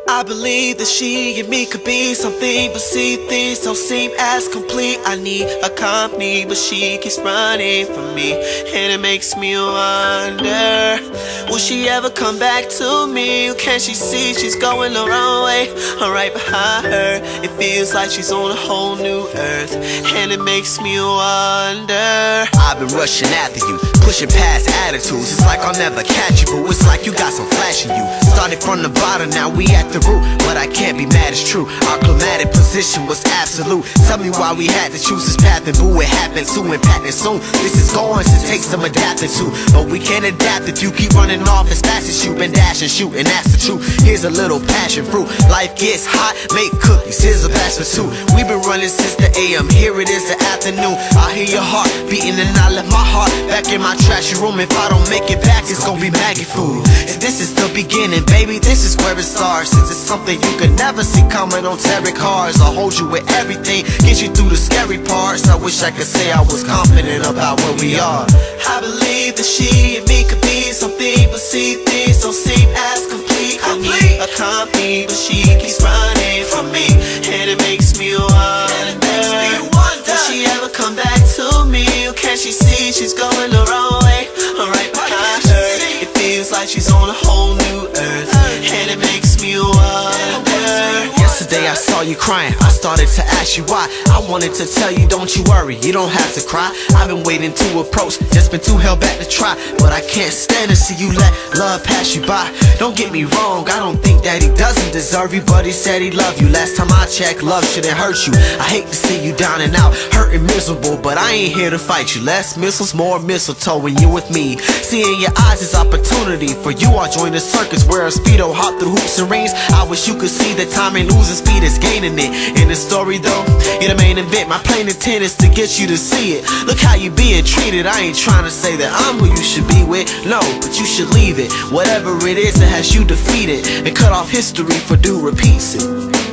I believe that she and me could be something, but see, things don't seem as complete. I need a company, but she keeps running from me, and it makes me wonder, will she ever come back to me? Or can she see she's going the wrong way? I'm right behind her, it feels like she's on a whole new earth, and it makes me wonder. I've been rushing after you, pushing past attitudes. It's like I'll never catch you, but it's like you got some flash in you. Started from the bottom, now we at the root, but I can't be mad, it's true. Our climatic position was absolute. Tell me why we had to choose this path, and boo, it happened soon, impacting soon. This is going to take some adapting to, but we can't adapt if you keep running off as fast as you've been dashing, shooting. That's the truth. Here's a little passion fruit. Life gets hot, make cookies, here's a batch for two. We've been running since the AM, here it is the afternoon. I hear your heart beating and I left my heart back in my trashy room. If I don't make it back, it's gonna be Maggie food. And this is the beginning, baby, this is where it starts. Since it's something you could never see coming on tarot cards, I'll hold you with everything, get you through the scary parts. I wish I could say I was confident about where we are. I believe that she and me could be something, but see, things don't seem as complete. I need a company, but she keeps running from me, and it makes me wonder, will she ever come back to me? Or can she see she's going the wrong way? I'm right behind her, it feels like she's on a whole new earth, and it makes me wonder. Yesterday I saw you crying, I started to ask you why. I wanted to tell you, don't you worry, you don't have to cry. I've been waiting to approach, just been too held back to try, but I can't stand to see you let love pass you by. Don't get me wrong, I don't think that he doesn't deserve you, but he said he loved you. Last time I checked, love shouldn't hurt you. I hate to see you down and out, hurt and miserable, but I ain't here to fight you. Less missiles, more mistletoe when you with me. Seeing your eyes is opportunity for you. I'll join the circus, wear a Speedo, hop through hoops and rings. I wish you could see that time ain't losing speed, it's gaining it. In the story though, you're the main event. My plain intent is to get you to see it. Look how you being treated. I ain't trying to say that I'm who you should be with, no, but you should leave it. Whatever it is that has you defeated, and cut off history for due repeats it.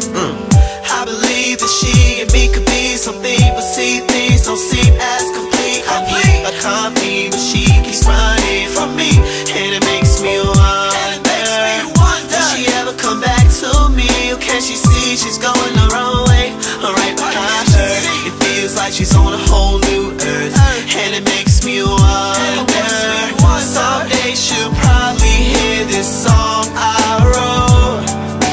I believe that she and me could be something, but see, things don't seem as complete. I need a company, but she keeps running from me, and it makes me wonder, will she ever come back to me? Or can she see she's going the wrong way? I'm right behind her, it feels like she's on a whole new earth, and it makes me wonder. Someday she'll probably hear this song I wrote,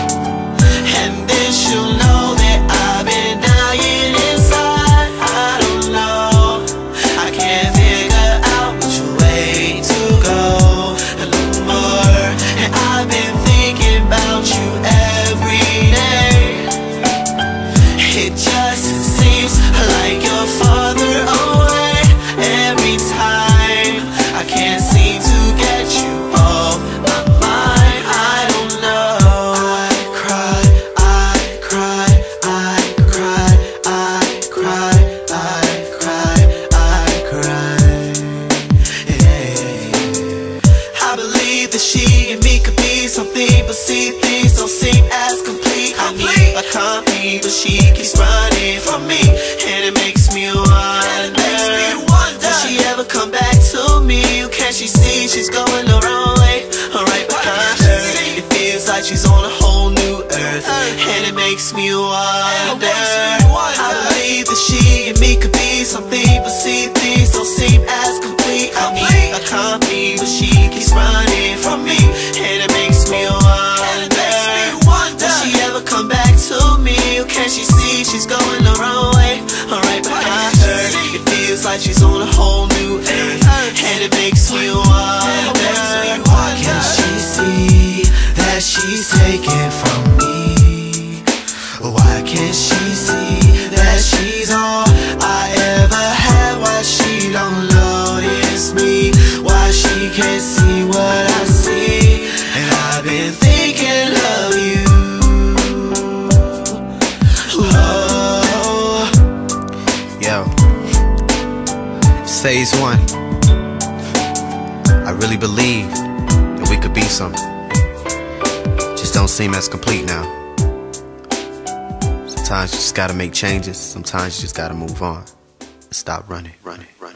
and then she'll know that I've been dying inside. I don't know, I can't figure out which way to go no more, and I've been thinking about you every day. It just seems like you're farther away every time. I can't seem to get you off my mind. I don't know. I cry, I cry, I cry, I cry, I cry, I cry. Yeah. I believe that she and me could be something, but see, things don't seem as complete. I need a company, but she keeps running from me, and it makes me wonder, will she ever come back to me? Or can she see she's going the wrong way? I'm right behind her, it feels like she's on a whole new earth, and it makes me wonder. I believe that she and me could be something, but see, things don't seem as complete. I need a company, but she keeps running from me, and it makes me wonder, will she ever come back to me? Or can she see she's going the wrong way? I'm right behind her, it feels like she's on a whole new earth, and it makes me wonder. Why can't she see that she's taken from me? Why can't she see that she's all I ever had? Why she don't notice me? Why she can't see what I see? And I've been thinking of you. Oh, yo, phase one. I really believe that we could be something. Just don't seem as complete now. Sometimes you just gotta make changes. Sometimes you just gotta move on. Stop running.